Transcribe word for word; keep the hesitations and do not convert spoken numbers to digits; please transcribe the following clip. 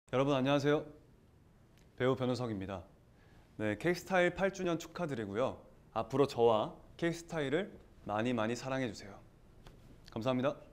여러분 안녕하세요. 배우 변우석입니다. 네, K스타일 팔 주년 축하드리고요. 앞으로 저와 K스타일을 많이 많이 사랑해주세요. 감사합니다.